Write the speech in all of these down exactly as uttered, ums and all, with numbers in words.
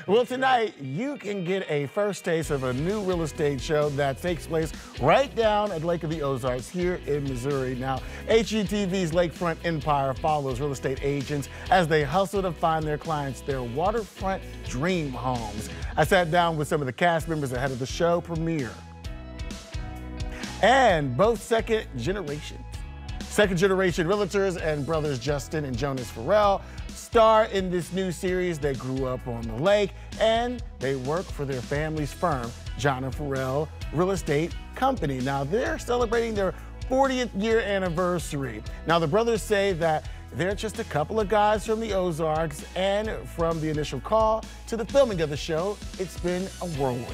Well, tonight, you can get a first taste of a new real estate show that takes place right down at Lake of the Ozarks here in Missouri. Now, H G T V's Lakefront Empire follows real estate agents as they hustle to find their clients their waterfront dream homes. I sat down with some of the cast members ahead of the show premiere. And both second generations. Second generation realtors and brothers Justin and Jonas Farrell star in this new series. They grew up on the lake and they work for their family's firm, John and Farrell Real Estate Company. Now they're celebrating their fortieth year anniversary. Now the brothers say that they're just a couple of guys from the Ozarks, and from the initial call to the filming of the show, it's been a whirlwind.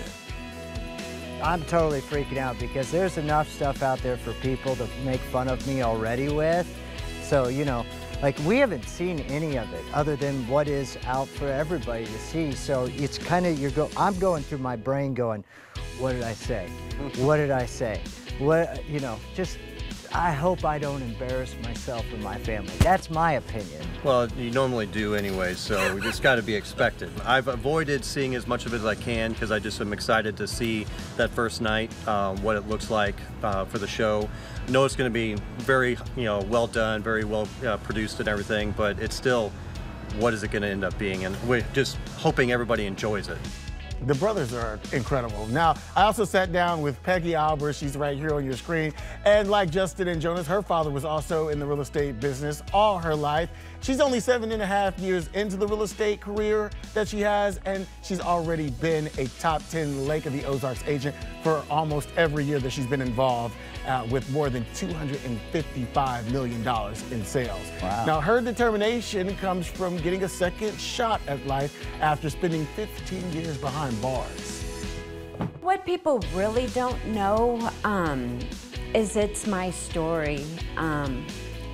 I'm totally freaking out because there's enough stuff out there for people to make fun of me already with. So, you know, like we haven't seen any of it other than what is out for everybody to see. So it's kind of, you're go, I'm going through my brain going, what did I say? What did I say? What, you know, just, I hope I don't embarrass myself or my family. That's my opinion. Well, you normally do anyway, so we just got to be expected. I've avoided seeing as much of it as I can because I just am excited to see that first night, um, what it looks like uh, for the show. I know it's going to be very, you know, well done, very well uh, produced and everything, but it's still, what is it going to end up being? And we're just hoping everybody enjoys it. The brothers are incredible. Now, I also sat down with Peggy Albers. She's right here on your screen. And like Justin and Jonas, her father was also in the real estate business all her life. She's only seven and a half years into the real estate career that she has, and she's already been a top ten Lake of the Ozarks agent for almost every year that she's been involved, uh, with more than two hundred fifty-five million dollars in sales. Wow. Now, her determination comes from getting a second shot at life after spending fifteen years behind bars. What people really don't know um, is it's my story um,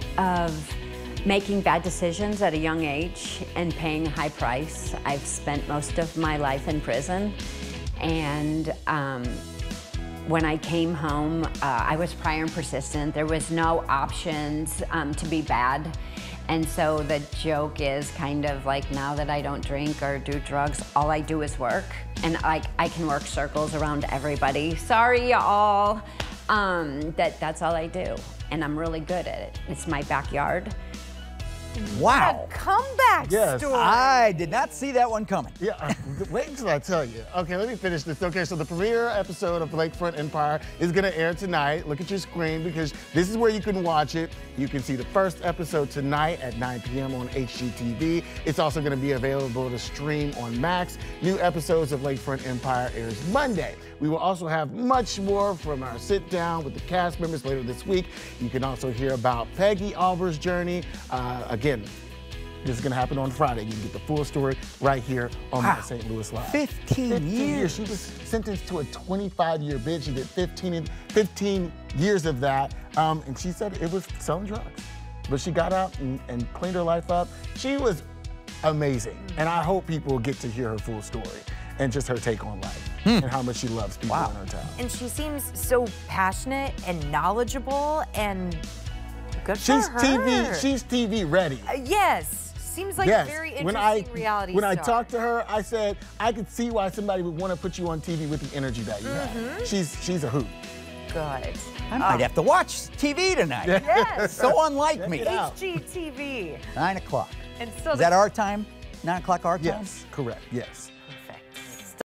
of making bad decisions at a young age and paying a high price. I've spent most of my life in prison, and um, when I came home, uh, I was prior and persistent. There was no options um, to be bad. And so the joke is kind of like, now that I don't drink or do drugs, all I do is work. And I, I can work circles around everybody. Sorry, y'all, um, that that's all I do. And I'm really good at it. It's my backyard. Wow. A comeback Yes. story. I did not see that one coming. Yeah, uh, wait until I tell you. Okay, let me finish this. Okay, so the premiere episode of Lakefront Empire is gonna air tonight. Look at your screen because this is where you can watch it. You can see the first episode tonight at nine p m on H G T V. It's also gonna be available to stream on Max. New episodes of Lakefront Empire airs Monday. We will also have much more from our sit down with the cast members later this week. You can also hear about Peggy Albers' journey. Uh, again, this is gonna happen on Friday. You can get the full story right here on Wow. my Saint Louis Live. fifteen, fifteen years. years. She was sentenced to a twenty-five year bid. She did fifteen, fifteen years of that. Um, and she said it was selling drugs. But she got out and, and cleaned her life up. She was amazing. And I hope people get to hear her full story and just her take on life hmm. and how much she loves people Wow. in her town. And she seems so passionate and knowledgeable and good She's for her. T V, she's T V ready. Uh, yes, seems like yes. a very when interesting I, reality When I star. talked to her, I said, I could see why somebody would want to put you on T V with the energy that you Mm-hmm. have. She's, she's a hoot. Good. I might have to watch T V tonight. Yes. So unlike Check me. it out. H G T V. Nine o'clock. And still Is that our time? Nine o'clock our time? Yes, correct, yes.